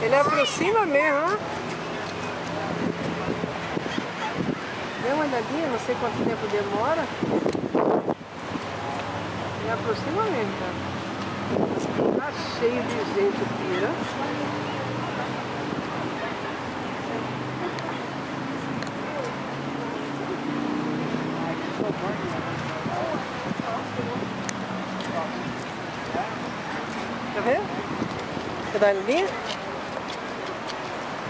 Ele aproxima mesmo, ó. Dê uma olhadinha, não sei quanto tempo demora. Ele aproxima mesmo, cara. Tá cheio de gente aqui, né? Tá vendo? Quer dar uma olhadinha?